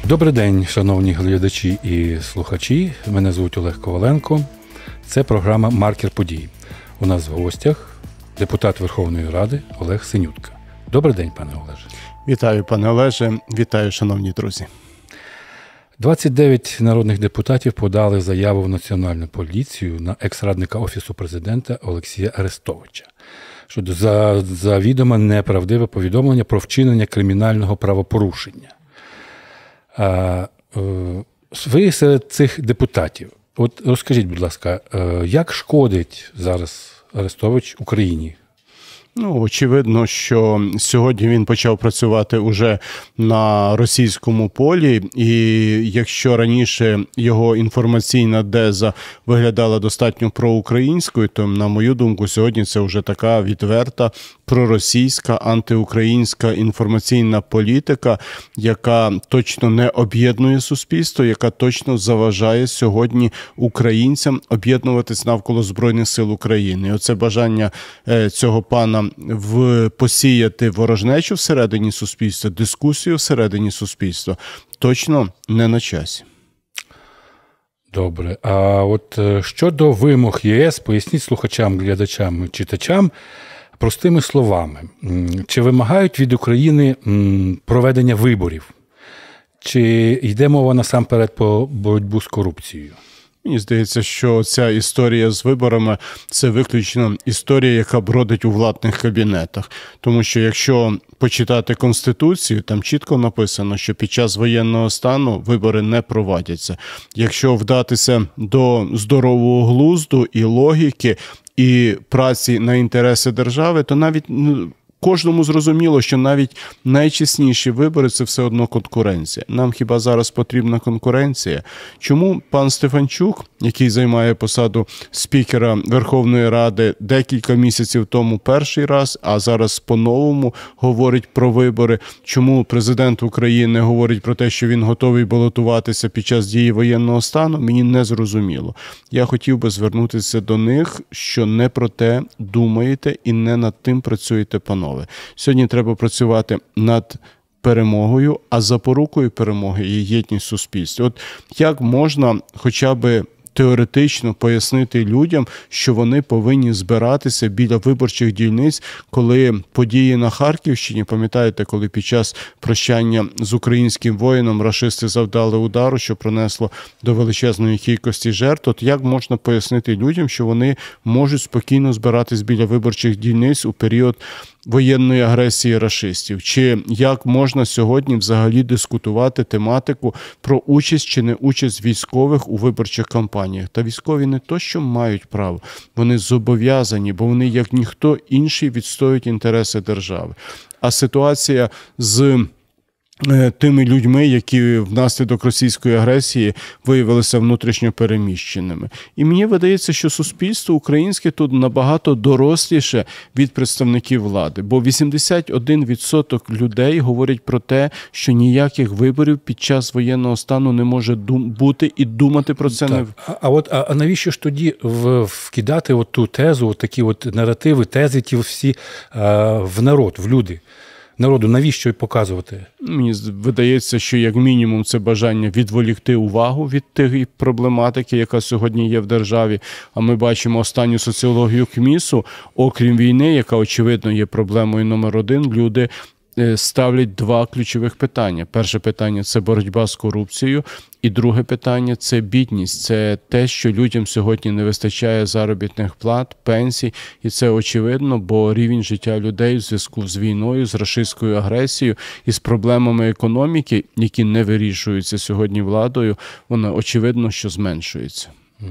Добрий день, шановні глядачі і слухачі. Мене звуть Олег Коваленко. Це програма «Маркер подій». У нас в гостях депутат Верховної Ради Олег Синютка. Добрий день, пане Олеже. Вітаю, пане Олеже. Вітаю, шановні друзі. 29 народних депутатів подали заяву в Національну поліцію на екс-радника Офісу Президента Олексія Арестовича щодо завідомо неправдиве повідомлення про вчинення кримінального правопорушення. Ви серед цих депутатів. От розкажіть, будь ласка, як шкодить зараз Арестович Україні? Очевидно, що сьогодні він почав працювати уже на російському полі, і якщо раніше його інформаційна деза виглядала достатньо проукраїнською, то, на мою думку, сьогодні це вже така відверта проросійська, антиукраїнська інформаційна політика, яка точно не об'єднує суспільство, яка точно заважає сьогодні українцям об'єднуватись навколо Збройних сил України. І оце бажання цього пана посіяти ворожнечу всередині суспільства, дискусію всередині суспільства, точно не на часі. Добре. А от щодо вимог ЄС, поясніть слухачам, глядачам, читачам простими словами. Чи вимагають від України проведення виборів? Чи йде мова насамперед про боротьбу з корупцією? Мені здається, що ця історія з виборами – це виключно історія, яка бродить у владних кабінетах. Тому що якщо почитати Конституцію, там чітко написано, що під час воєнного стану вибори не проводяться. Якщо вдатися до здорового глузду і логіки, і праці на інтереси держави, то навіть кожному зрозуміло, що навіть найчесніші вибори – це все одно конкуренція. Нам хіба зараз потрібна конкуренція? Чому пан Стефанчук, який займає посаду спікера Верховної Ради, декілька місяців тому перший раз, а зараз по-новому говорить про вибори? Чому президент України говорить про те, що він готовий балотуватися під час дії воєнного стану? Мені не зрозуміло. Я хотів би звернутися до них, що не про те думаєте і не над тим працюєте, панове. Сьогодні треба працювати над перемогою, а запорукою перемоги є єдність суспільства. От як можна хоча б теоретично пояснити людям, що вони повинні збиратися біля виборчих дільниць, коли події на Харківщині, пам'ятаєте, коли під час прощання з українським воїном рашисти завдали удару, що принесло до величезної кількості жертв, от як можна пояснити людям, що вони можуть спокійно збиратись біля виборчих дільниць у період воєнної агресії рашистів? Чи як можна сьогодні взагалі дискутувати тематику про участь чи не участь військових у виборчих кампаніях? Та військові не то, що мають право, вони зобов'язані, бо вони, як ніхто інший, відстоюють інтереси держави. А ситуація з тими людьми, які внаслідок російської агресії виявилися внутрішньо переміщеними. І мені видається, що суспільство українське тут набагато доросліше від представників влади, бо 81% людей говорять про те, що ніяких виборів під час воєнного стану не може бути, і думати про це не... А навіщо ж тоді вкидати от ту тезу, от такі от наративи, тези ті всі в народ, в люди? Народу навіщо показувати? Мені видається, що як мінімум це бажання відволікти увагу від тієї проблематики, яка сьогодні є в державі. А ми бачимо останню соціологію КМІСу, окрім війни, яка очевидно є проблемою номер один, люди ставлять два ключових питання. Перше питання – це боротьба з корупцією, і друге питання – це бідність. Це те, що людям сьогодні не вистачає заробітних плат, пенсій, і це очевидно, бо рівень життя людей в зв'язку з війною, з рашистською агресією і з проблемами економіки, які не вирішуються сьогодні владою, вона очевидно, що зменшується.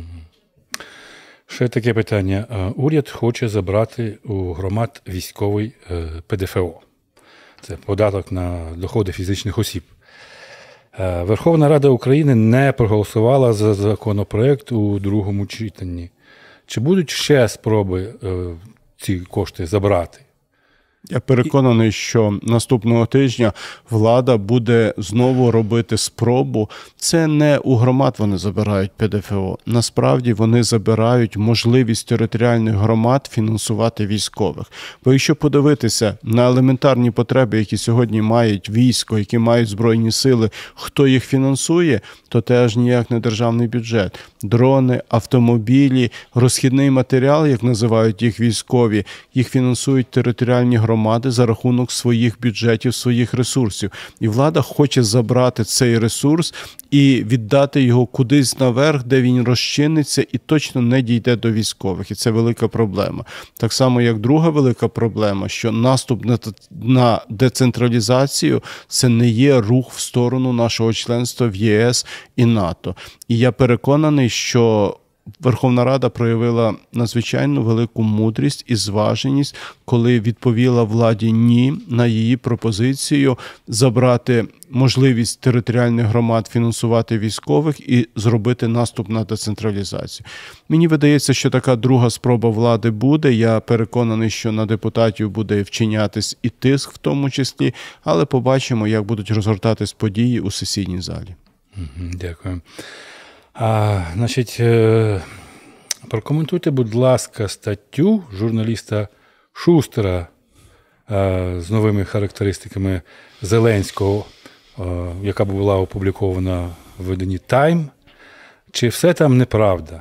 Ще таке питання. Уряд хоче забрати у громад військовий ПДФО. Це податок на доходи фізичних осіб. Верховна Рада України не проголосувала за законопроект у другому читанні. Чи будуть ще спроби ці кошти забрати? Я переконаний, що наступного тижня влада буде знову робити спробу. Це не у громад вони забирають ПДФО. Насправді вони забирають можливість територіальних громад фінансувати військових. Бо якщо подивитися на елементарні потреби, які сьогодні мають військо, які мають Збройні сили, хто їх фінансує, то теж ніяк не державний бюджет. Дрони, автомобілі, розхідний матеріал, як називають їх військові, їх фінансують територіальні громади за рахунок своїх бюджетів, своїх ресурсів. І влада хоче забрати цей ресурс і віддати його кудись наверх, де він розчиниться і точно не дійде до військових. І це велика проблема. Так само, як друга велика проблема, що наступ на децентралізацію – це не є рух в сторону нашого членства в ЄС і НАТО. І я переконаний, що Верховна Рада проявила надзвичайно велику мудрість і зваженість, коли відповіла владі «ні» на її пропозицію забрати можливість територіальних громад фінансувати військових і зробити наступ на децентралізацію. Мені видається, що така друга спроба влади буде. Я переконаний, що на депутатів буде вчинятись і тиск в тому числі, але побачимо, як будуть розгортатись події у сесійній залі. Дякую. Значить, прокоментуйте, будь ласка, статтю журналіста Шустера з новими характеристиками Зеленського, яка була опублікована в виданні «Тайм». Чи все там неправда?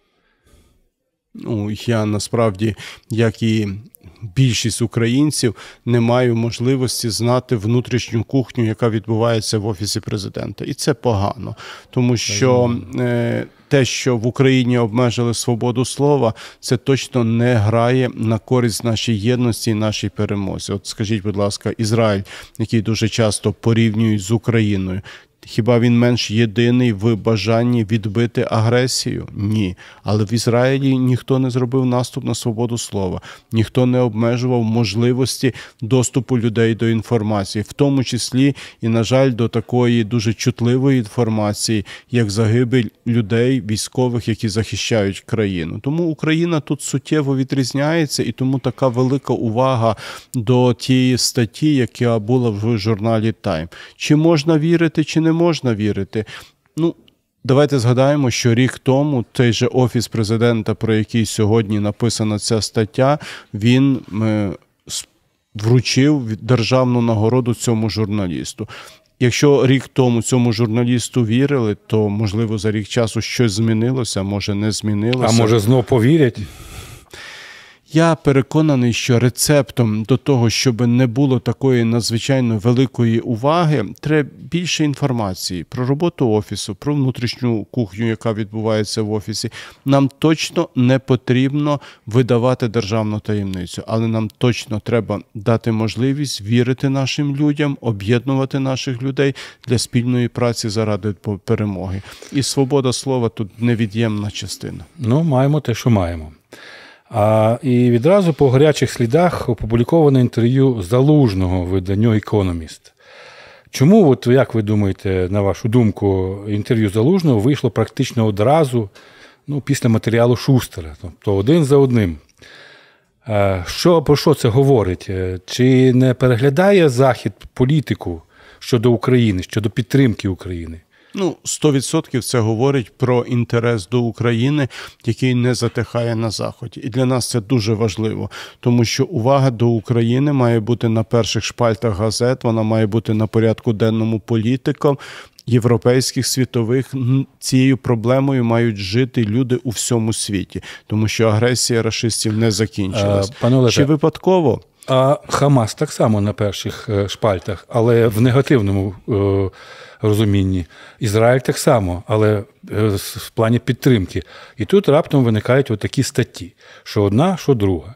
Я насправді, як і більшість українців, не маю можливості знати внутрішню кухню, яка відбувається в Офісі Президента. І це погано, тому що те, що в Україні обмежили свободу слова, це точно не грає на користь нашій єдності і нашій перемозі. От скажіть, будь ласка, Ізраїль, який дуже часто порівнюють з Україною, хіба він менш єдиний в бажанні відбити агресію? Ні. Але в Ізраїлі ніхто не зробив наступ на свободу слова. Ніхто не обмежував можливості доступу людей до інформації. В тому числі і, на жаль, до такої дуже чутливої інформації, як загибель людей, військових, які захищають країну. Тому Україна тут суттєво відрізняється, і тому така велика увага до тієї статті, яка була в журналі «Тайм». Чи можна вірити, чи не можна вірити? Давайте згадаємо, що рік тому той же Офіс Президента, про який сьогодні написана ця стаття, він вручив державну нагороду цьому журналісту. Якщо рік тому цьому журналісту вірили, то, можливо, за рік часу щось змінилося, може не змінилося. А може знов повірять? Я переконаний, що рецептом до того, щоб не було такої надзвичайно великої уваги, треба більше інформації про роботу Офісу, про внутрішню кухню, яка відбувається в Офісі. Нам точно не потрібно видавати державну таємницю, але нам точно треба дати можливість вірити нашим людям, об'єднувати наших людей для спільної праці заради перемоги. І свобода слова тут невід'ємна частина. Маємо те, що маємо. І відразу по гарячих слідах опубліковане інтерв'ю Залужного виданню «Економіст». Чому, як ви думаєте, на вашу думку, інтерв'ю Залужного вийшло практично одразу після матеріалу Шустера, тобто один за одним? Про що це говорить? Чи не переглядає Захід політику щодо України, щодо підтримки України? 100% це говорить про інтерес до України, який не затихає на Заході. І для нас це дуже важливо, тому що увага до України має бути на перших шпальтах газет, вона має бути на порядку денному політикам, європейських, світових. Цією проблемою мають жити люди у всьому світі, тому що агресія рашистів не закінчилась. Чи випадково? А Хамас так само на перших шпальтах, але в негативному розумінні. Ізраїль так само, але в плані підтримки. І тут раптом виникають такі статті, що одна, що друга.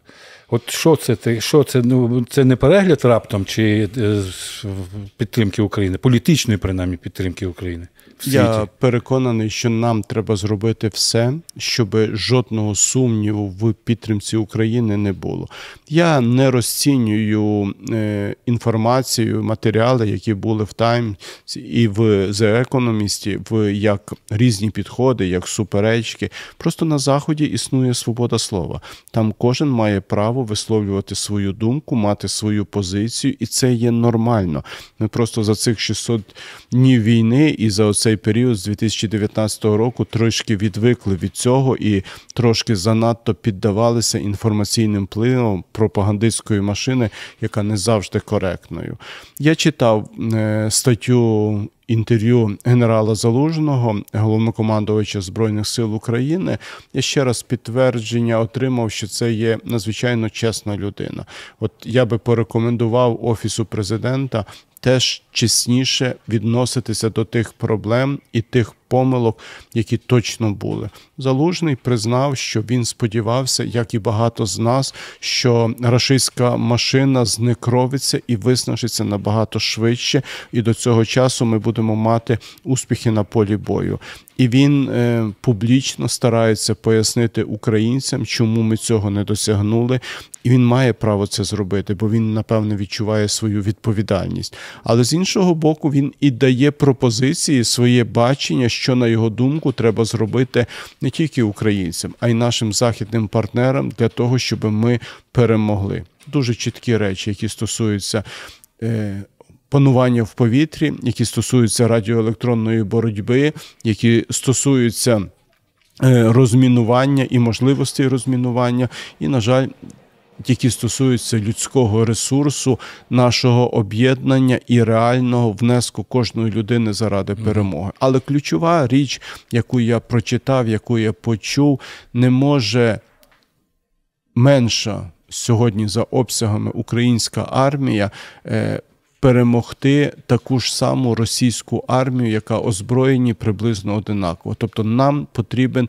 Що це? Це не перегляд раптом чи підтримки України, політичної, принаймні, підтримки України в світі? Я переконаний, що нам треба зробити все, щоб жодного сумніву в підтримці України не було. Я не розцінюю інформацію, матеріали, які були в «Тайм» і в «The Economist», як різні підходи, як суперечки. Просто на Заході існує свобода слова. Там кожен має право право висловлювати свою думку, мати свою позицію, і це є нормально. Ми просто за цих 600 днів війни і за оцей період з 2019 року трошки відвикли від цього і трошки занадто піддавалися інформаційним впливам пропагандистської машини, яка не завжди коректною. Я читав статтю, інтерв'ю генерала Залужного, головнокомандувача Збройних сил України. Я ще раз підтвердження отримав, що це є надзвичайно чесна людина. От я би порекомендував Офісу Президента теж чесніше відноситися до тих проблем і тих помилок, які точно були. Залужний признав, що він сподівався, як і багато з нас, що рашистська машина зникровиться і виснажиться набагато швидше, і до цього часу ми будемо мати успіхи на полі бою. І він публічно старається пояснити українцям, чому ми цього не досягнули, і він має право це зробити, бо він, напевно, відчуває свою відповідальність. Але з іншого боку, він і дає пропозиції, своє бачення, що, на його думку, треба зробити не тільки українцям, а й нашим західним партнерам для того, щоб ми перемогли. Дуже чіткі речі, які стосуються панування в повітрі, які стосуються радіоелектронної боротьби, які стосуються розмінування і можливостей розмінування, і, на жаль, які стосуються людського ресурсу, нашого об'єднання і реального внеску кожної людини заради перемоги. Але ключова річ, яку я прочитав, яку я почув, не може менша сьогодні за обсягами українська армія перемогти таку ж саму російську армію, яка озброєні приблизно одинаково. Тобто нам потрібен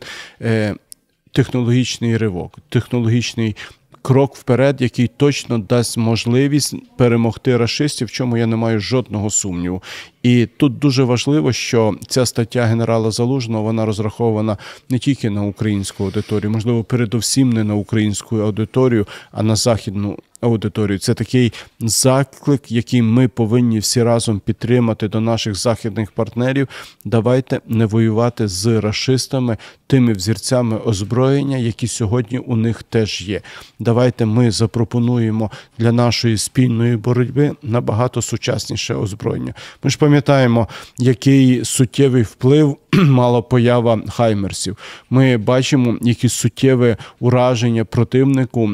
технологічний ривок, технологічний крок вперед, який точно дасть можливість перемогти рашистів, в чому я не маю жодного сумніву. І тут дуже важливо, що ця стаття генерала Залужного, вона розрахована не тільки на українську аудиторію, можливо, передусім не на українську аудиторію, а на західну аудиторію. Це такий заклик, який ми повинні всі разом підтримати до наших західних партнерів. Давайте не воювати з рашистами, тими взірцями озброєння, які сьогодні у них теж є. Давайте ми запропонуємо для нашої спільної боротьби набагато сучасніше озброєння. Ми ж пам'ятаємо, який суттєвий вплив мала поява хаймерсів. Ми бачимо, які суттєві ураження противнику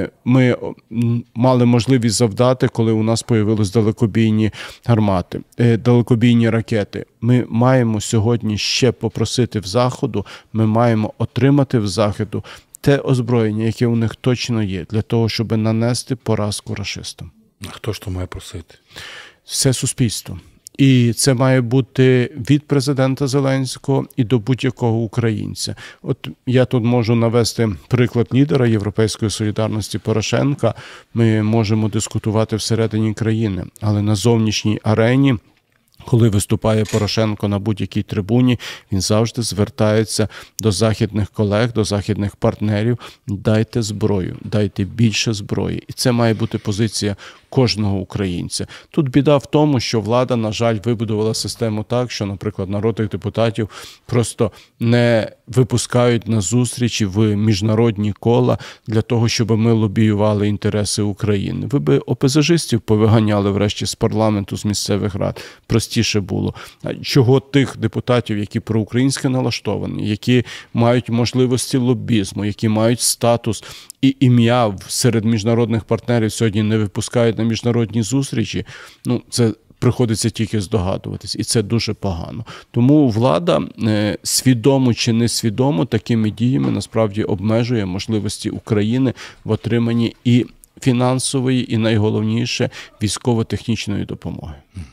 ми мали можливість завдати, коли у нас появились далекобійні гармати, далекобійні ракети. Ми маємо сьогодні ще попросити в Заходу, ми маємо отримати в Заходу те озброєння, яке у них точно є, для того, щоб нанести поразку рашистам. А хто ж то має просити? Все суспільство. І це має бути від президента Зеленського і до будь-якого українця. От я тут можу навести приклад лідера Європейської солідарності Порошенка. Ми можемо дискутувати всередині країни, але на зовнішній арені, коли виступає Порошенко на будь-якій трибуні, він завжди звертається до західних колег, до західних партнерів. Дайте зброю, дайте більше зброї. І це має бути позиція кожного українця. Тут біда в тому, що влада, на жаль, вибудувала систему так, що, наприклад, народних депутатів просто не випускають на зустрічі в міжнародні кола для того, щоб ми лобіювали інтереси України. Ви би ОПЗЖистів повиганяли врешті з парламенту, з місцевих рад. Простіше було. Чого тих депутатів, які проукраїнськи налаштовані, які мають можливості лобізму, які мають статус і ім'я серед міжнародних партнерів сьогодні не випускають на міжнародні зустрічі, це приходиться тільки здогадуватись, і це дуже погано. Тому влада, свідомо чи несвідомо, такими діями насправді обмежує можливості України в отриманні і фінансової, і найголовніше військово-технічної допомоги.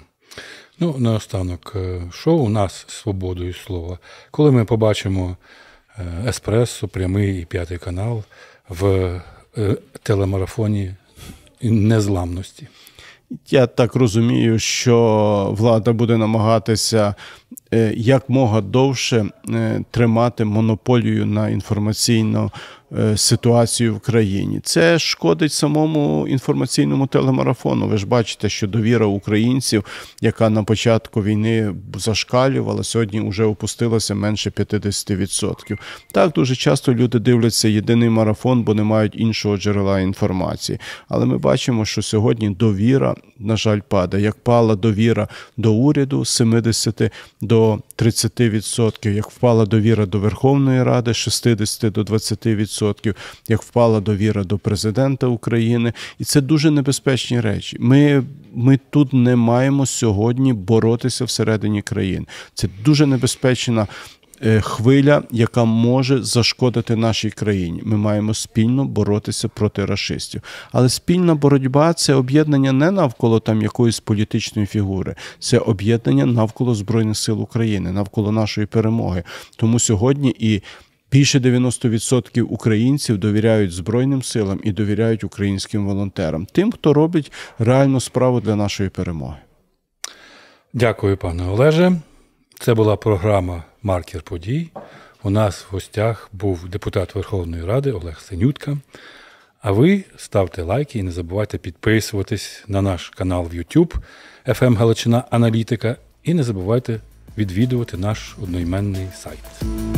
Наостанок, що у нас з свободою слова? Коли ми побачимо Еспресо, Прямий і П'ятий канал в телемарафоні незламності? Я так розумію, що влада буде намагатися якмога довше тримати монополію на інформаційну ситуацію в країні. Це шкодить самому інформаційному телемарафону. Ви ж бачите, що довіра українців, яка на початку війни зашкалювала, сьогодні вже опустилася менше 50%. Так, дуже часто люди дивляться єдиний марафон, бо не мають іншого джерела інформації. Але ми бачимо, що сьогодні довіра, на жаль, падає. Як пала довіра до уряду з 70 до 30%, як впала довіра до Верховної Ради з 60 до 20%, як впала довіра до президента України. І це дуже небезпечні речі. Ми тут не маємо сьогодні боротися всередині країни. Це дуже небезпечна хвиля, яка може зашкодити нашій країні. Ми маємо спільно боротися проти рашистів. Але спільна боротьба – це об'єднання не навколо там якоїсь політичної фігури. Це об'єднання навколо Збройних сил України, навколо нашої перемоги. Тому сьогодні і більше 90% українців довіряють Збройним силам і довіряють українським волонтерам. Тим, хто робить реальну справу для нашої перемоги. Дякую, пане Олеже. Це була програма «Маркер подій». У нас в гостях був депутат Верховної Ради Олег Синютка. А ви ставте лайки і не забувайте підписуватись на наш канал в YouTube FM Галичина Аналітика і не забувайте відвідувати наш одноіменний сайт.